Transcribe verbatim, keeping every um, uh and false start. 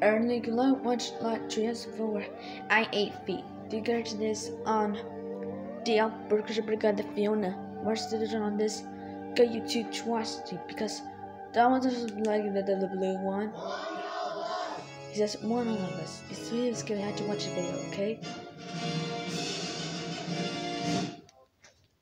Early glow much like Treehouse before. I eight feet. Do you get this on the Burgers Brigade Fiona? What's the decision on this? Get you two twice because that one doesn't like the, the, the blue one. He says one of us. It's really scary. I had to watch the video, okay?